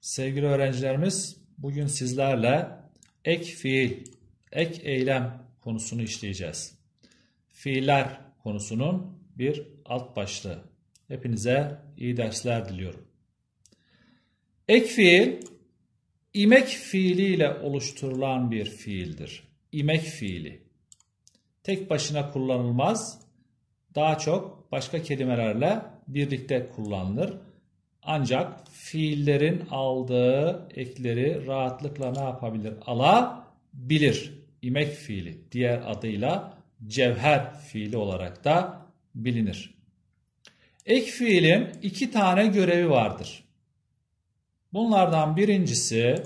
Sevgili öğrencilerimiz, bugün sizlerle ek fiil, ek eylem konusunu işleyeceğiz. Fiiller konusunun bir alt başlığı. Hepinize iyi dersler diliyorum. Ek fiil, imek fiiliyle oluşturulan bir fiildir. İmek fiili. Tek başına kullanılmaz, daha çok başka kelimelerle birlikte kullanılır. Ancak fiillerin aldığı ekleri rahatlıkla ne yapabilir? Alabilir. İmek fiili, diğer adıyla cevher fiili olarak da bilinir. Ek fiilin iki tane görevi vardır. Bunlardan birincisi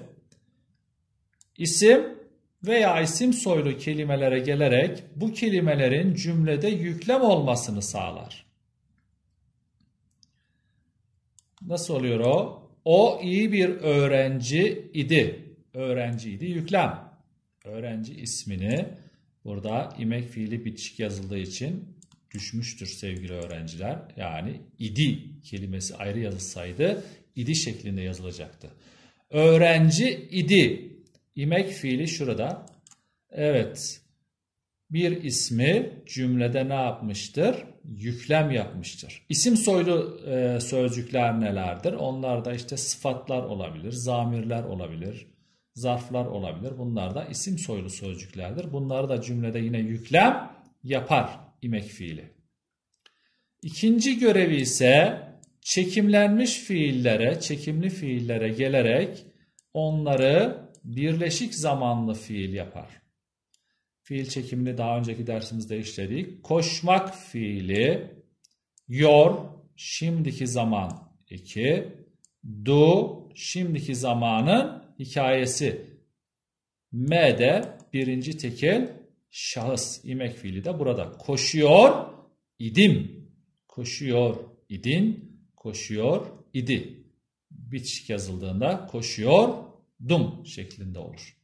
isim veya isim soylu kelimelere gelerek bu kelimelerin cümlede yüklem olmasını sağlar. Nasıl oluyor o? O iyi bir öğrenci idi. Öğrenciydi yüklem. Öğrenci ismini burada imek fiili bitişik yazıldığı için düşmüştür sevgili öğrenciler. Yani idi kelimesi ayrı yazılsaydı idi şeklinde yazılacaktı. Öğrenci idi. İmek fiili şurada. Evet. Bir ismi cümlede ne yapmıştır? Yüklem yapmıştır. İsim soylu sözcükler nelerdir? Onlar da işte sıfatlar olabilir, zamirler olabilir, zarflar olabilir. Bunlar da isim soylu sözcüklerdir. Bunları da cümlede yine yüklem yapar imek fiili. İkinci görevi ise çekimlenmiş fiillere, çekimli fiillere gelerek onları birleşik zamanlı fiil yapar. Fiil çekimini daha önceki dersimizde işledik. Koşmak fiili, yor, şimdiki zaman 2, do, şimdiki zamanın hikayesi. M de birinci tekil şahıs, imek fiili de burada. Koşuyor idim, koşuyor idin, koşuyor idi. Bitişik yazıldığında koşuyordum şeklinde olur.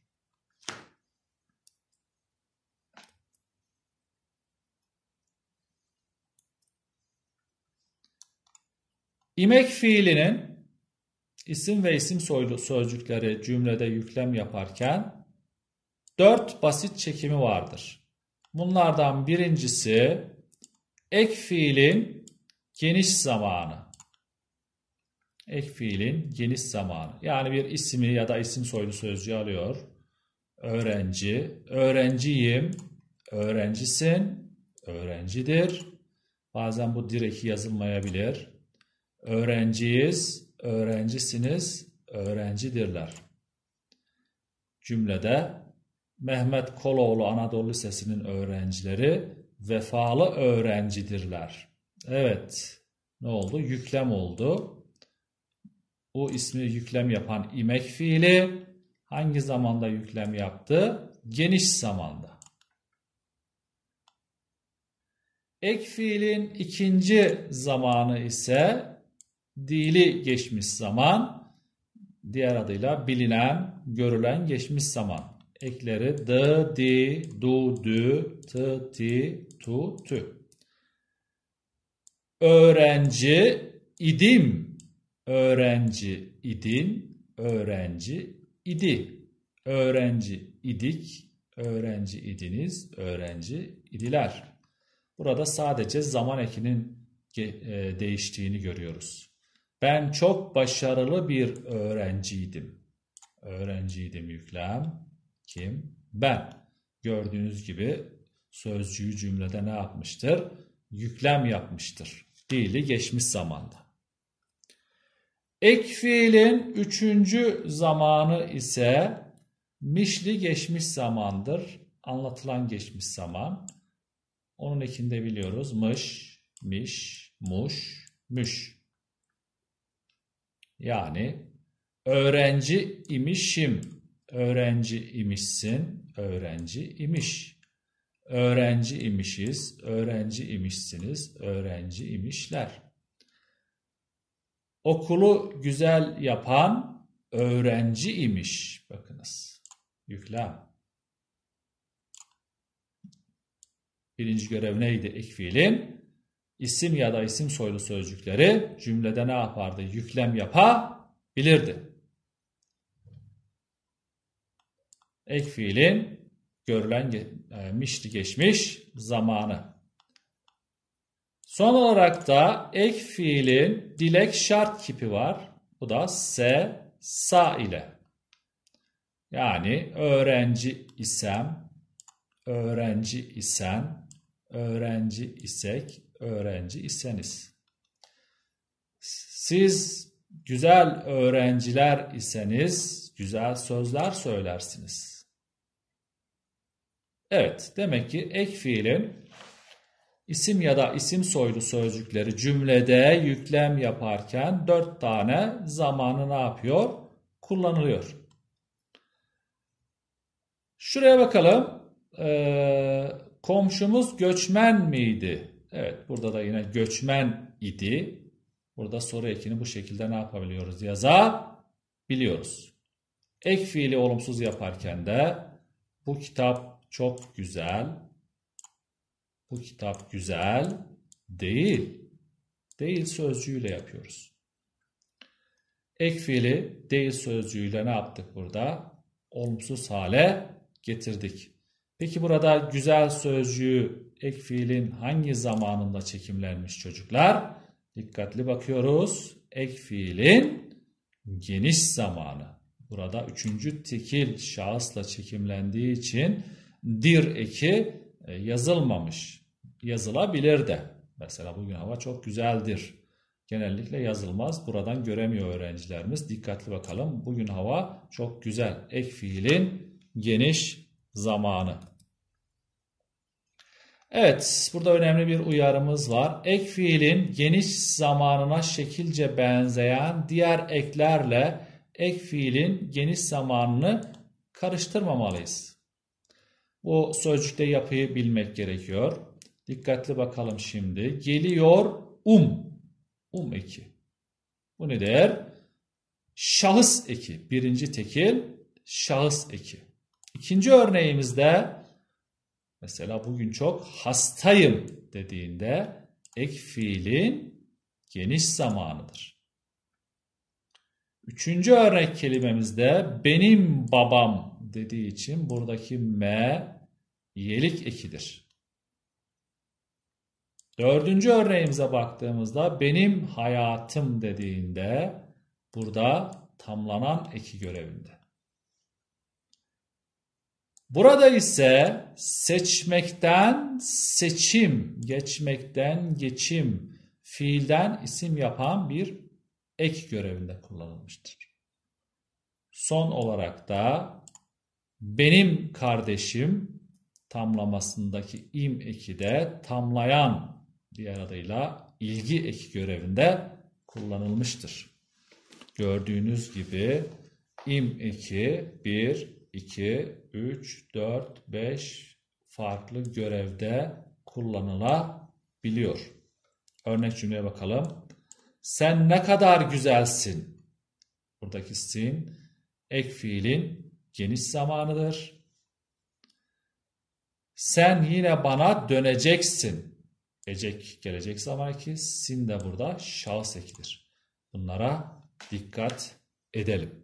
İmek fiilinin isim ve isim soylu sözcükleri cümlede yüklem yaparken 4 basit çekimi vardır. Bunlardan birincisi ek fiilin geniş zamanı. Ek fiilin geniş zamanı. Yani bir ismi ya da isim soylu sözcüğü alıyor. Öğrenci, öğrenciyim, öğrencisin, öğrencidir. Bazen bu direkt yazılmayabilir. Öğrenciyiz, öğrencisiniz, öğrencidirler. Cümlede Mehmet Koloğlu Anadolu Lisesi'nin öğrencileri vefalı öğrencidirler. Evet, ne oldu? Yüklem oldu. Bu ismi yüklem yapan imek fiili hangi zamanda yüklem yaptı? Geniş zamanda. Ek fiilin ikinci zamanı ise dili geçmiş zaman, diğer adıyla bilinen, görülen geçmiş zaman. Ekleri d, di, du, dü, t, ti, tu, tü. Öğrenci idim, öğrenci idin, öğrenci idi. Öğrenci idik, öğrenci idiniz, öğrenci idiler. Burada sadece zaman ekinin değiştiğini görüyoruz. Ben çok başarılı bir öğrenciydim. Öğrenciydim yüklem. Kim? Ben. Gördüğünüz gibi sözcüğü cümlede ne yapmıştır? Yüklem yapmıştır. Fiili geçmiş zamanda. Ek fiilin üçüncü zamanı ise mişli geçmiş zamandır. Anlatılan geçmiş zaman. Onun ekinde biliyoruz. Mış, miş, muş, müş. Yani öğrenci imişim, öğrenci imişsin, öğrenci imiş. Öğrenci imişiz, öğrenci imişsiniz, öğrenci imişler. Okulu güzel yapan öğrenci imiş. Bakınız. Yüklem. Birinci görev neydi ek fiilin? İsim ya da isim soylu sözcükleri cümlede ne yapardı? Yüklem yapabilirdi. Ek fiilin görülen mişli geçmiş zamanı. Son olarak da ek fiilin dilek şart kipi var. Bu da se, sa ile. Yani öğrenci isem, öğrenci isen, öğrenci isek, öğrenci iseniz. Siz güzel öğrenciler iseniz güzel sözler söylersiniz. Evet, demek ki ek fiilin isim ya da isim soylu sözcükleri cümlede yüklem yaparken 4 tane zamanı ne yapıyor? Kullanılıyor. Şuraya bakalım. Komşumuz göçmen miydi? Evet, burada da yine göçmen idi. Burada soru ekini bu şekilde ne yapabiliyoruz? Yazabiliyoruz. Ek fiili olumsuz yaparken de bu kitap çok güzel. Bu kitap güzel değil. Değil sözcüğüyle yapıyoruz. Ek fiili değil sözcüğüyle ne yaptık burada? Olumsuz hale getirdik. Peki burada güzel sözcüğü ek fiilin hangi zamanında çekimlenmiş çocuklar? Dikkatli bakıyoruz. Ek fiilin geniş zamanı. Burada üçüncü tekil şahısla çekimlendiği için dir eki yazılmamış. Yazılabilir de. Mesela bugün hava çok güzeldir. Genellikle yazılmaz. Buradan göremiyor öğrencilerimiz. Dikkatli bakalım. Bugün hava çok güzel. Ek fiilin geniş zamanı. Evet, burada önemli bir uyarımız var. Ek fiilin geniş zamanına şekilce benzeyen diğer eklerle ek fiilin geniş zamanını karıştırmamalıyız. Bu sözcükte yapıyı bilmek gerekiyor. Dikkatli bakalım şimdi. Geliyor eki. Bu nedir? Şahıs eki. Birinci tekil şahıs eki. İkinci örneğimizde mesela bugün çok hastayım dediğinde ek fiilin geniş zamanıdır. Üçüncü örnek kelimemizde benim babam dediği için buradaki me iyelik ekidir. Dördüncü örneğimize baktığımızda benim hayatım dediğinde burada tamlanan eki görevinde. Burada ise seçmekten seçim, geçmekten geçim, fiilden isim yapan bir ek görevinde kullanılmıştır. Son olarak da benim kardeşim tamlamasındaki im eki de tamlayan, diğer adıyla ilgi eki görevinde kullanılmıştır. Gördüğünüz gibi im eki 1, 2, 3, 4, 5 farklı görevde kullanılabiliyor. Örnek cümleye bakalım. Sen ne kadar güzelsin. Buradaki sin ek fiilin geniş zamanıdır. Sen yine bana döneceksin. Gelecek zaman eki, sin de burada şahıs ekidir. Bunlara dikkat edelim.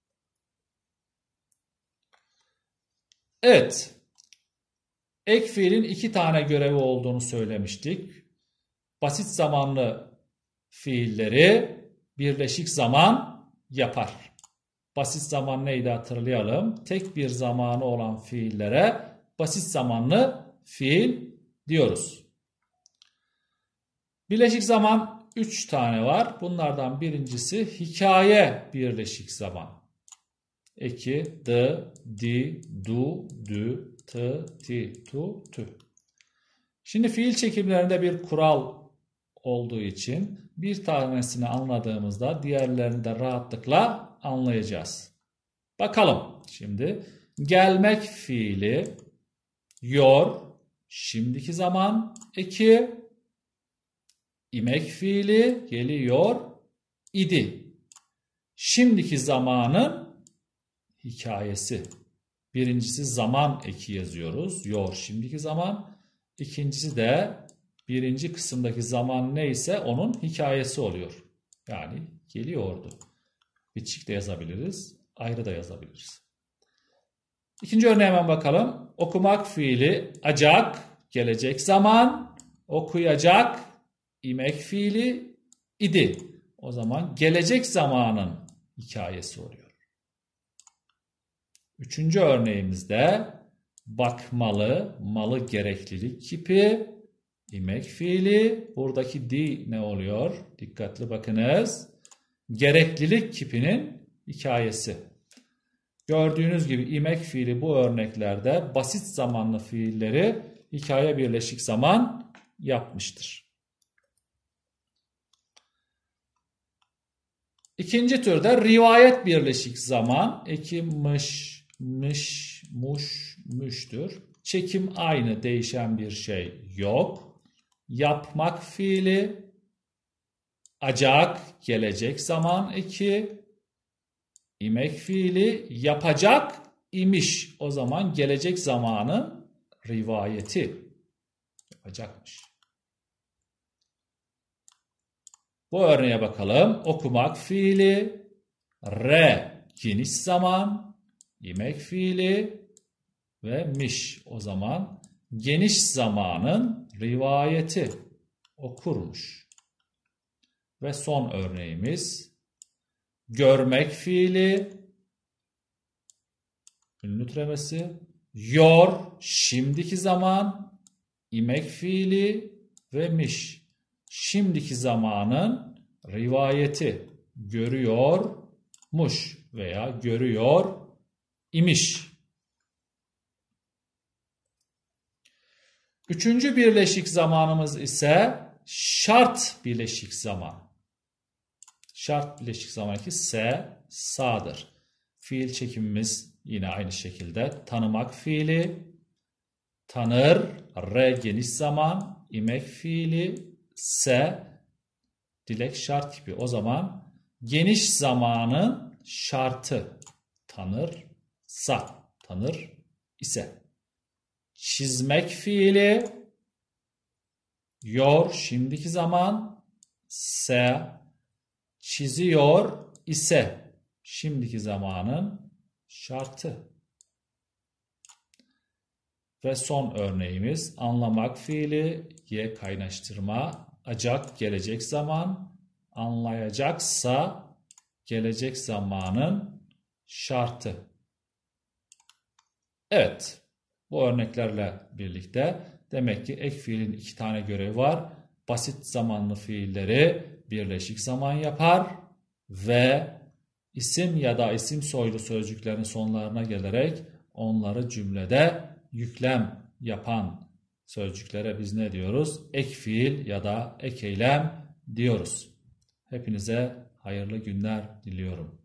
Evet. Ek fiilin 2 tane görevi olduğunu söylemiştik. Basit zamanlı fiilleri birleşik zaman yapar. Basit zaman neydi hatırlayalım. Tek bir zamanı olan fiillere basit zamanlı fiil diyoruz. Birleşik zaman 3 tane var. Bunlardan birincisi hikaye birleşik zaman. Eki, d, di, du, dü, t, ti, tu, tü. Şimdi fiil çekimlerinde bir kural olduğu için bir tanesini anladığımızda diğerlerini de rahatlıkla anlayacağız. Bakalım şimdi. Gelmek fiili yor, şimdiki zaman eki, imek fiili geliyor idi. Şimdiki zamanın hikayesi. Birincisi zaman eki yazıyoruz. Yor şimdiki zaman. İkincisi de birinci kısımdaki zaman neyse onun hikayesi oluyor. Yani geliyordu. Bitişik de yazabiliriz. Ayrı da yazabiliriz. İkinci örneğe hemen bakalım. Okumak fiili acak, gelecek zaman, okuyacak, imek fiili idi. O zaman gelecek zamanın hikayesi oluyor. Üçüncü örneğimizde bakmalı, malı gereklilik kipi, imek fiili. Buradaki di ne oluyor? Dikkatli bakınız. Gereklilik kipinin hikayesi. Gördüğünüz gibi imek fiili bu örneklerde basit zamanlı fiilleri hikaye birleşik zaman yapmıştır. İkinci türde rivayet birleşik zaman. Eki mış, mış, muş, müştür. Çekim aynı, değişen bir şey yok. Yapmak fiili, acak, gelecek zaman eki, imek fiili, yapacak, imiş. O zaman gelecek zamanın rivayeti. Yapacakmış. Bu örneğe bakalım. Okumak fiili, re, geniş zaman, imek fiili ve miş. O zaman geniş zamanın rivayeti okurmuş. Ve son örneğimiz görmek fiili, ünlü türemesi, yor, şimdiki zaman, imek fiili ve miş. Şimdiki zamanın rivayeti görüyormuş veya görüyor imiş. Üçüncü birleşik zamanımız ise şart birleşik zaman. Şart birleşik zaman ki se, sa'dır. Fiil çekimimiz yine aynı şekilde. Tanımak fiili, tanır, re geniş zaman, imek fiili, se, dilek şart gibi. O zaman geniş zamanın şartı tanır, sa, tanır ise. Çizmek fiili, yor, şimdiki zaman, se, çiziyor ise, şimdiki zamanın şartı. Ve son örneğimiz anlamak fiili, ye kaynaştırma, acak gelecek zaman, anlayacaksa gelecek zamanın şartı. Evet, bu örneklerle birlikte demek ki ek fiilin 2 tane görevi var. Basit zamanlı fiilleri birleşik zaman yapar ve isim ya da isim soylu sözcüklerin sonlarına gelerek onları cümlede yüklem yapan sözcüklere biz ne diyoruz? Ek fiil ya da ek eylem diyoruz. Hepinize hayırlı günler diliyorum.